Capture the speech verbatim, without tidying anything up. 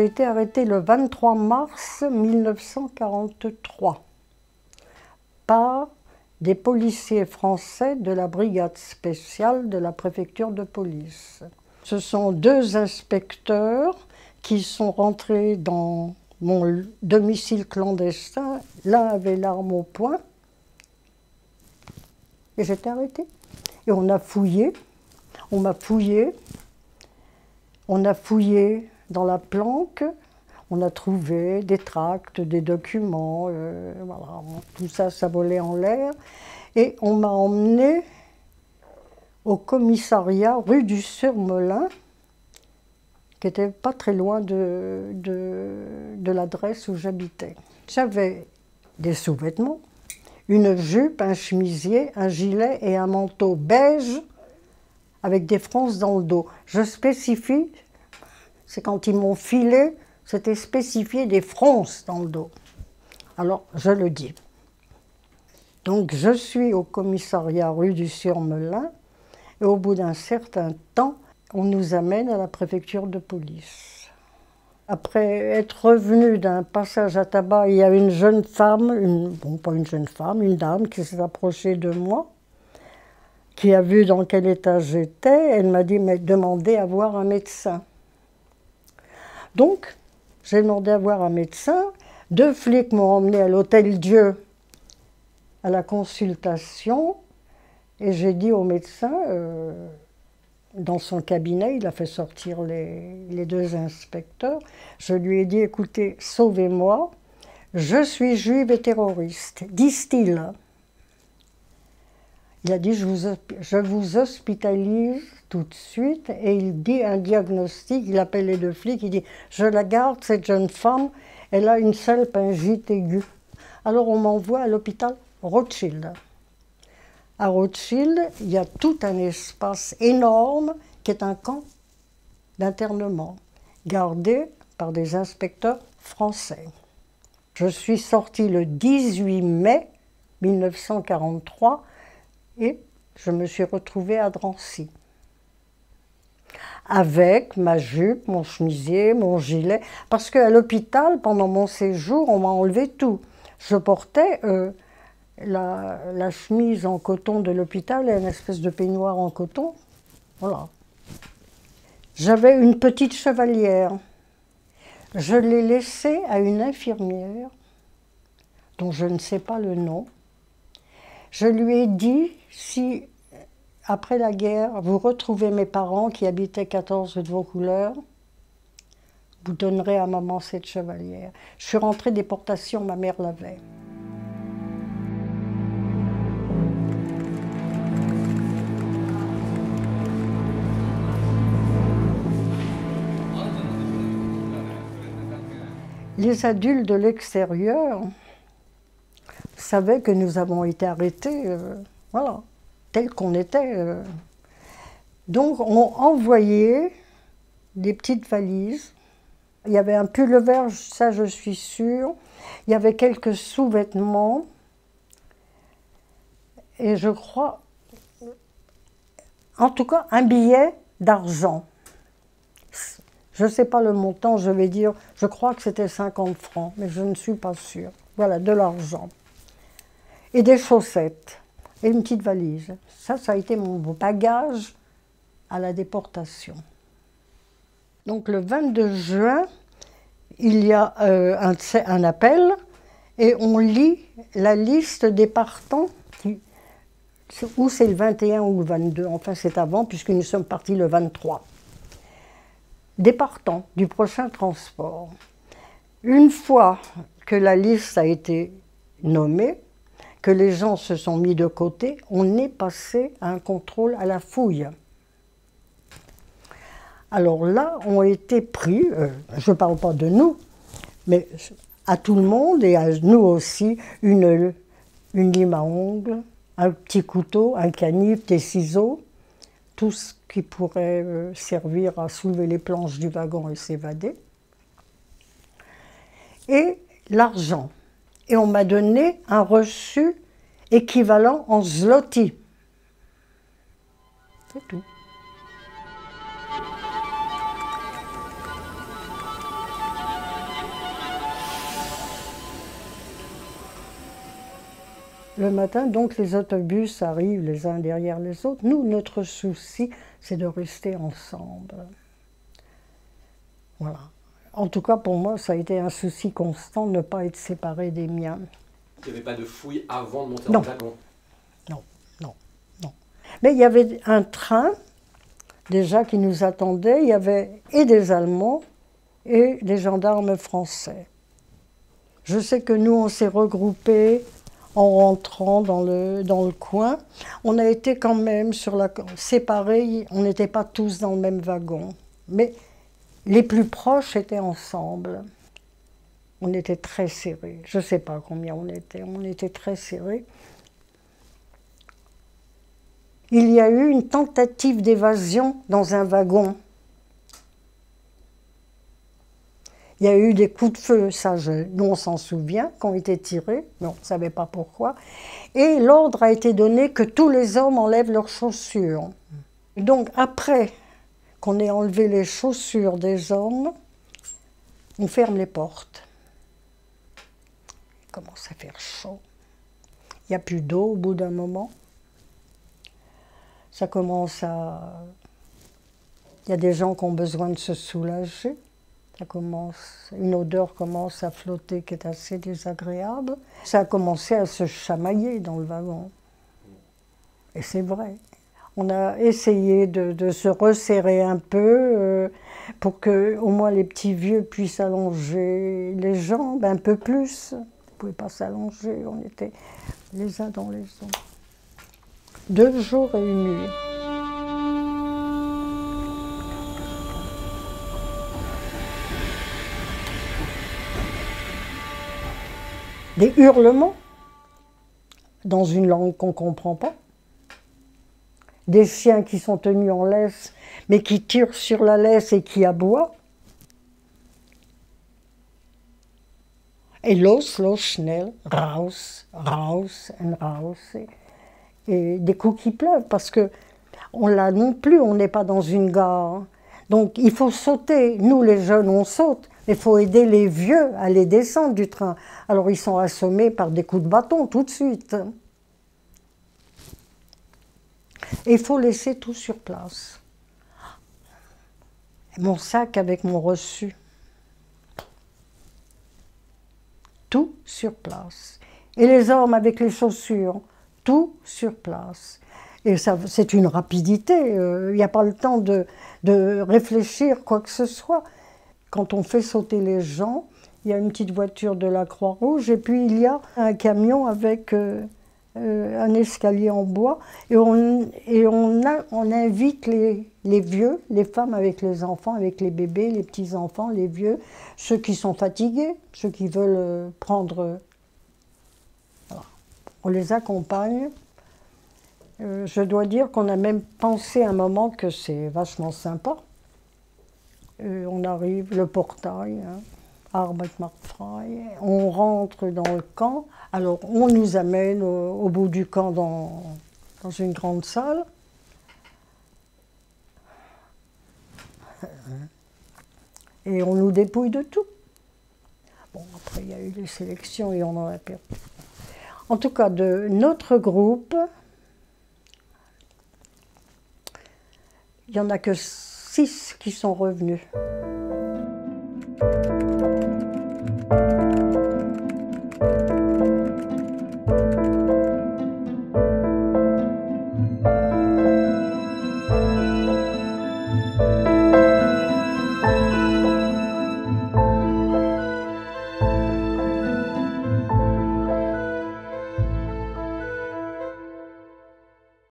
j'ai été arrêtée le vingt-trois mars mille neuf cent quarante-trois par des policiers français de la brigade spéciale de la préfecture de police. Ce sont deux inspecteurs qui sont rentrés dans mon domicile clandestin. L'un avait l'arme au poing et j'étais arrêtée. Et on a fouillé, on m'a fouillé, on a fouillé dans la planque, on a trouvé des tracts, des documents, euh, voilà, tout ça, ça volait en l'air. Et on m'a emmené au commissariat rue du Surmelin, qui n'était pas très loin de, de, de l'adresse où j'habitais. J'avais des sous-vêtements, une jupe, un chemisier, un gilet et un manteau beige avec des fronces dans le dos. Je spécifie, c'est quand ils m'ont filé, c'était spécifié des fronces dans le dos. Alors, je le dis. Donc, je suis au commissariat rue du Surmelin et au bout d'un certain temps, on nous amène à la préfecture de police. Après être revenu d'un passage à tabac, il y a une jeune femme, une, bon pas une jeune femme, une dame qui s'est approchée de moi, qui a vu dans quel état j'étais. Elle m'a dit, mais demandez à voir un médecin. Donc, j'ai demandé à voir un médecin. Deux flics m'ont emmené à l'Hôtel Dieu à la consultation et j'ai dit au médecin, euh, dans son cabinet, il a fait sortir les, les deux inspecteurs, je lui ai dit, écoutez, sauvez-moi, je suis juive et terroriste, disent-ils. Il a dit, je vous, je vous hospitalise tout de suite, et il dit un diagnostic, il appelle les deux flics, il dit, je la garde, cette jeune femme, elle a une salpingite aiguë. Alors on m'envoie à l'hôpital Rothschild. À Rothschild, il y a tout un espace énorme qui est un camp d'internement, gardé par des inspecteurs français. Je suis sortie le dix-huit mai mille neuf cent quarante-trois et je me suis retrouvée à Drancy. Avec ma jupe, mon chemisier, mon gilet, parce qu'à l'hôpital, pendant mon séjour, on m'a enlevé tout. Je portais euh, la, la chemise en coton de l'hôpital et une espèce de peignoir en coton. Voilà. J'avais une petite chevalière. Je l'ai laissée à une infirmière, dont je ne sais pas le nom. Je lui ai dit, si après la guerre, vous retrouvez mes parents qui habitaient quatorze de vos couleurs, vous donnerez à maman cette chevalière. Je suis rentrée déportation, ma mère l'avait. Les adultes de l'extérieur savaient que nous avons été arrêtés, euh, voilà, tels qu'on était. Euh. Donc on envoyait des petites valises. Il y avait un pull vert, ça je suis sûre. Il y avait quelques sous-vêtements. Et je crois, en tout cas, un billet d'argent. Je ne sais pas le montant, je vais dire, je crois que c'était cinquante francs, mais je ne suis pas sûre. Voilà, de l'argent. Et des chaussettes, et une petite valise. Ça, ça a été mon bagage à la déportation. Donc le vingt-deux juin, il y a euh, un, un appel, et on lit la liste des partants, qui, ou c'est le vingt et un ou le vingt-deux, enfin c'est avant, puisque nous sommes partis le vingt-trois. Des partants du prochain transport. Une fois que la liste a été nommée, que les gens se sont mis de côté, on est passé à un contrôle à la fouille. Alors là, ont été pris, euh, je ne parle pas de nous, mais à tout le monde et à nous aussi, une, une lime à ongles, un petit couteau, un canif, des ciseaux, tout ce qui pourrait euh, servir à soulever les planches du wagon et s'évader. Et l'argent. Et on m'a donné un reçu équivalent en zloty. C'est tout. Le matin, donc, les autobus arrivent les uns derrière les autres. Nous, notre souci, c'est de rester ensemble. Voilà. En tout cas, pour moi, ça a été un souci constant, ne pas être séparé des miens. Il n'y avait pas de fouille avant de monter Non. dans le wagon? Non, non, non. Mais il y avait un train, déjà, qui nous attendait. Il y avait et des Allemands et des gendarmes français. Je sais que nous, on s'est regroupés en rentrant dans le, dans le coin. On a été quand même sur la, séparés, on n'était pas tous dans le même wagon. Mais les plus proches étaient ensemble. On était très serrés. Je ne sais pas combien on était, on était très serrés. Il y a eu une tentative d'évasion dans un wagon. Il y a eu des coups de feu, ça, je, nous on s'en souvient, qui ont été tirés, mais on ne savait pas pourquoi. Et l'ordre a été donné que tous les hommes enlèvent leurs chaussures. Donc après qu'on ait enlevé les chaussures des hommes, on ferme les portes. Il commence à faire chaud. Il n'y a plus d'eau au bout d'un moment. Ça commence à... Il y a des gens qui ont besoin de se soulager. Ça commence, une odeur commence à flotter qui est assez désagréable. Ça a commencé à se chamailler dans le wagon. Et c'est vrai. On a essayé de, de se resserrer un peu euh, pour que au moins les petits vieux puissent allonger les jambes un peu plus. Ils ne pouvaient pas s'allonger, on était les uns dans les autres. Deux jours et une nuit. Des hurlements dans une langue qu'on ne comprend pas. Des chiens qui sont tenus en laisse, mais qui tirent sur la laisse et qui aboient. Et los, los, schnell, raus, raus, and raus. Et, et des coups qui pleuvent, parce que on l'a non plus, on n'est pas dans une gare. Donc il faut sauter. Nous, les jeunes, on saute. Il faut aider les vieux à les descendre du train. Alors ils sont assommés par des coups de bâton tout de suite. Et il faut laisser tout sur place. Mon sac avec mon reçu. Tout sur place. Et les hommes avec les chaussures. Tout sur place. Et c'est une rapidité. Il euh, n'y a pas le temps de, de réfléchir quoi que ce soit. Quand on fait sauter les gens, il y a une petite voiture de la Croix-Rouge et puis il y a un camion avec euh, euh, un escalier en bois et on, et on, a, on invite les, les vieux, les femmes avec les enfants, avec les bébés, les petits-enfants, les vieux, ceux qui sont fatigués, ceux qui veulent euh, prendre... Euh, voilà. On les accompagne. Euh, je dois dire qu'on a même pensé un moment que c'est vachement sympa. Euh, on arrive, le portail, hein, Arbeitsmarktfrei, on rentre dans le camp, alors on nous amène au, au bout du camp dans, dans une grande salle. Et on nous dépouille de tout. Bon, après il y a eu les sélections et on en a perdu. En tout cas, de notre groupe, il n'y en a que six qui sont revenus.